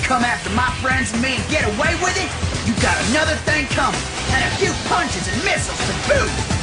come after my friends and me and get away with it, you got another thing coming, and a few punches and missiles to boot!